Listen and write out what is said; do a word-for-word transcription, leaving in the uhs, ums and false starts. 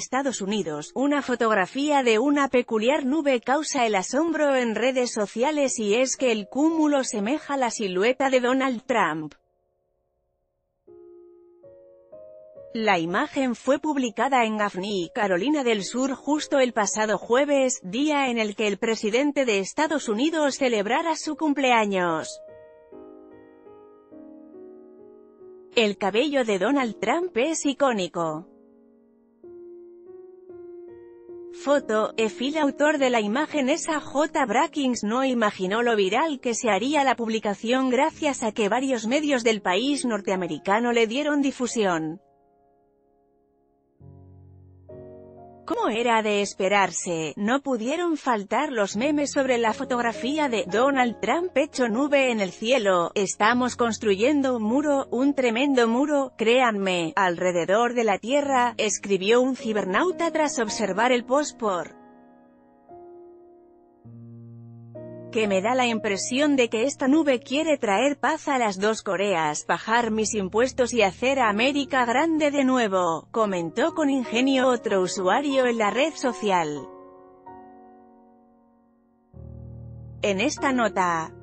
Estados Unidos, una fotografía de una peculiar nube causa el asombro en redes sociales y es que el cúmulo semeja la silueta de Donald Trump. La imagen fue publicada en Gaffney, Carolina del Sur justo el pasado jueves, día en el que el presidente de Estados Unidos celebrara su cumpleaños. El cabello de Donald Trump es icónico. Foto, el autor de la imagen es A J Brackings no imaginó lo viral que se haría la publicación gracias a que varios medios del país norteamericano le dieron difusión. Como era de esperarse, no pudieron faltar los memes sobre la fotografía de Donald Trump hecho nube en el cielo. Estamos construyendo un muro, un tremendo muro, créanme, alrededor de la Tierra, escribió un cibernauta tras observar el post por que me da la impresión de que esta nube quiere traer paz a las dos Coreas, bajar mis impuestos y hacer a América grande de nuevo, comentó con ingenio otro usuario en la red social. En esta nota